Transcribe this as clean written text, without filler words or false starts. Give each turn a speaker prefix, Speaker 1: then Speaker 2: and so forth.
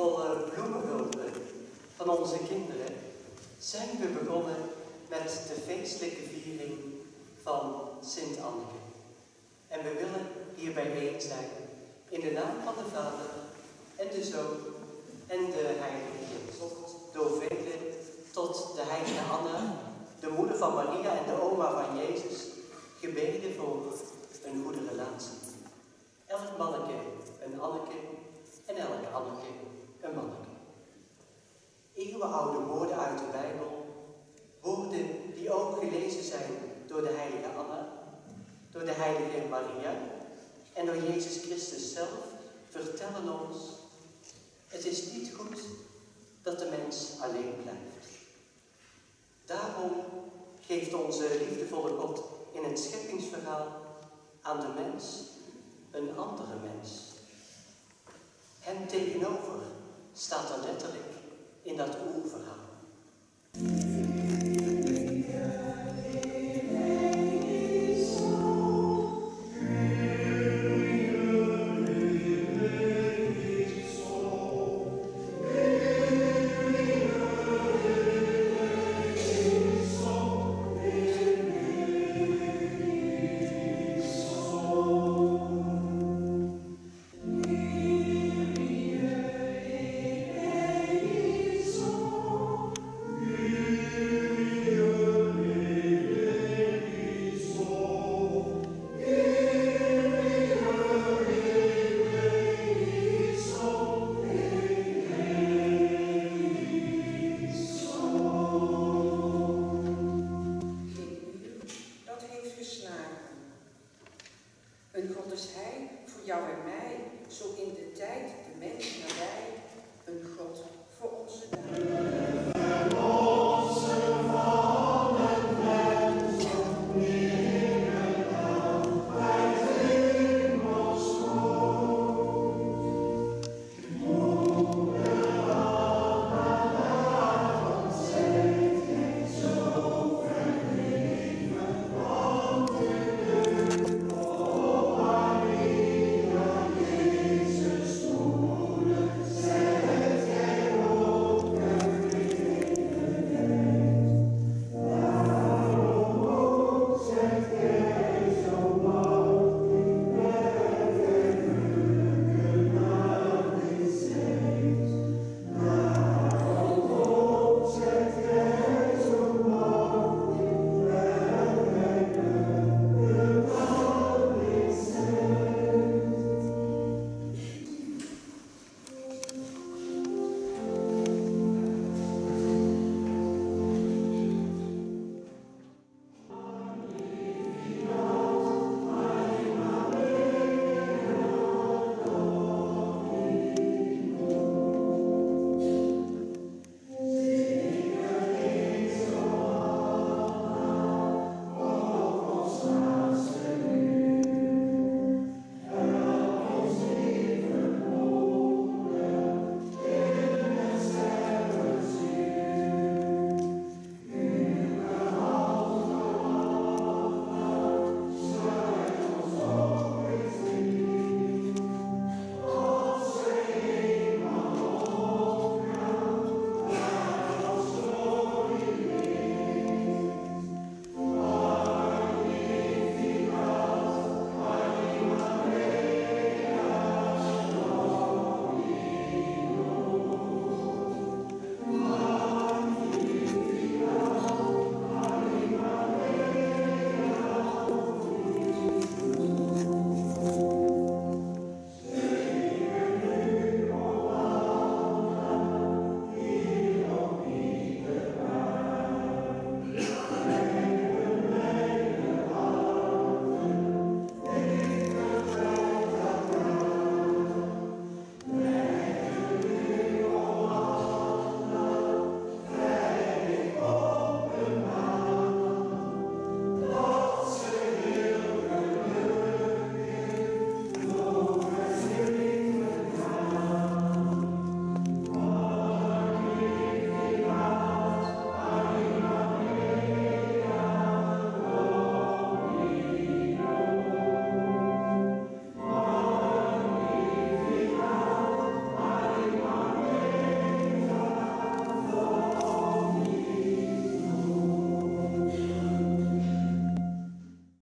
Speaker 1: liefdevolle bloemenhulpen van onze kinderen zijn we begonnen met de feestelijke viering van Sint Anneke. En we willen hier bijeen zijn in de naam van de Vader en de Zoon en de Heilige Geest. Door velen tot de heilige Anna, de moeder van Maria en de oma van Jezus, gebeden voor een goede relatie. Elk manneke een Anneke en elk Anneke een manneke. Eeuwenoude woorden uit de Bijbel, woorden die ook gelezen zijn door de heilige Anna, door de heilige Maria en door Jezus Christus zelf, vertellen ons: het is niet goed dat de mens alleen blijft. Daarom geeft onze liefdevolle God in het scheppingsverhaal aan de mens een andere mens. Hem tegenover staat er letterlijk in dat oerverhaal.